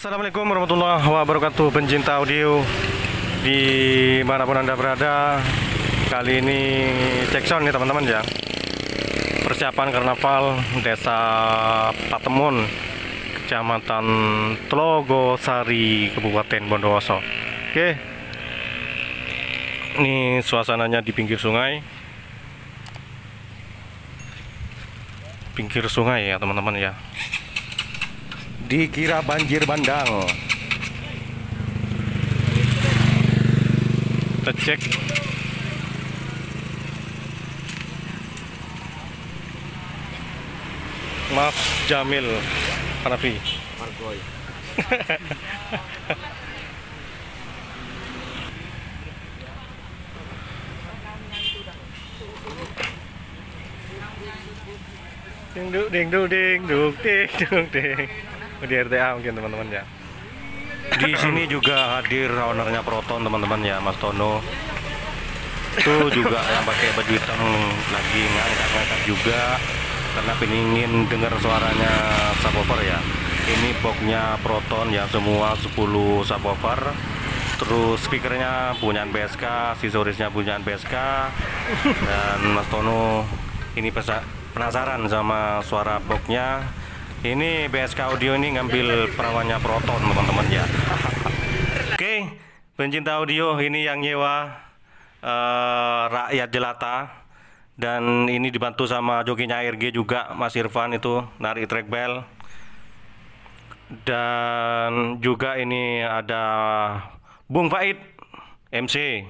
Assalamualaikum warahmatullahi wabarakatuh, pencinta audio dimanapun Anda berada. Kali ini cek sound nih teman-teman ya. Persiapan karnaval Desa Patemon, Kecamatan Tlogosari, Kabupaten Bondowoso. Oke, ini suasananya di pinggir sungai. Pinggir sungai ya teman-teman ya. Dikira banjir bandang. Kita cek. Mas Jamil Hanafi Margoy. Ding duk ding duk ding duk ding duk ding. Di RTA mungkin teman-teman ya. Di sini juga hadir ownernya Proton teman-teman ya, Mas Tono. Itu juga yang pakai baju hitam lagi ngangkat-ngangkat juga karena pengen dengar suaranya subwoofer ya. Ini boxnya Proton ya, semua 10 subwoofer. Terus speakernya punyaan BSK, aksesorisnya punyaan BSK. Dan Mas Tono ini penasaran sama suara boxnya. Ini BSK Audio ini ngambil perawannya Proton teman-teman ya. Oke, pencinta audio, ini yang nyewa rakyat jelata. Dan ini dibantu sama jokinya ARG juga, Mas Irfan itu narik track bell. Dan juga ini ada Bung Faid MC.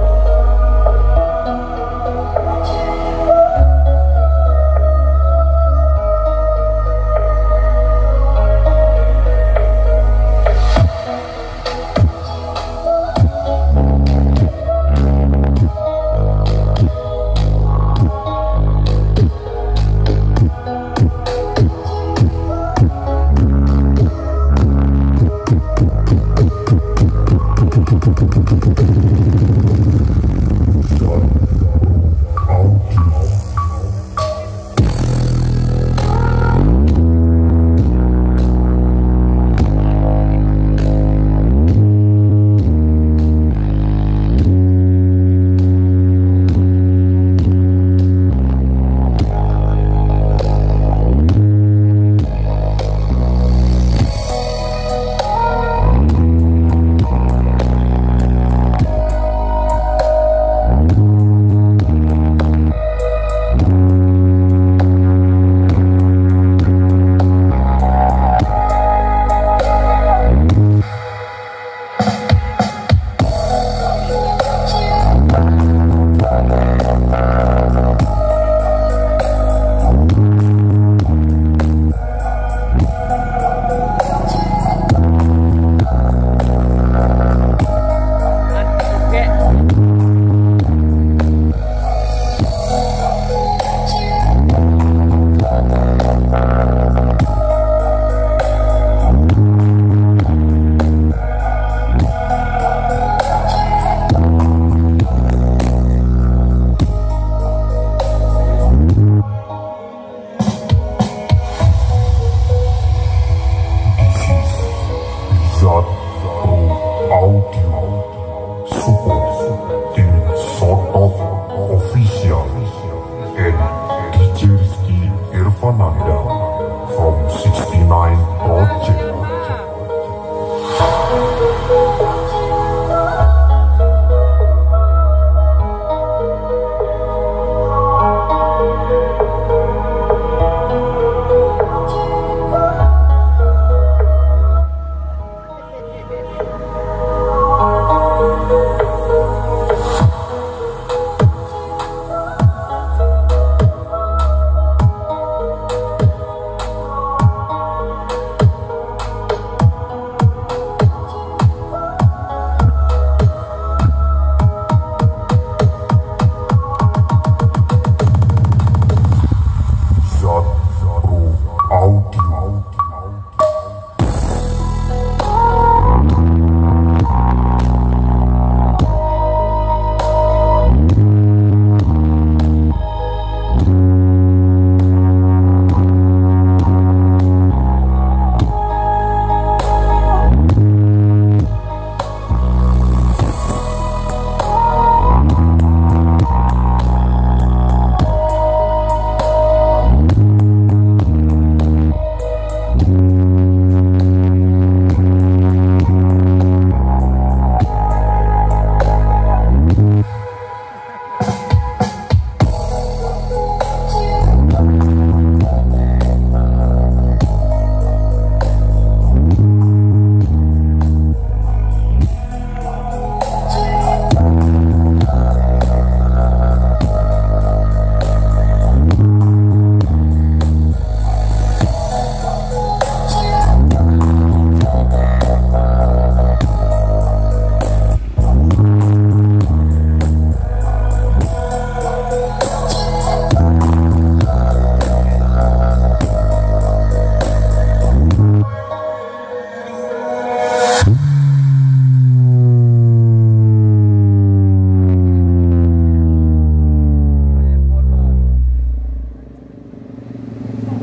From 69 Project.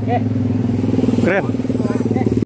Keren.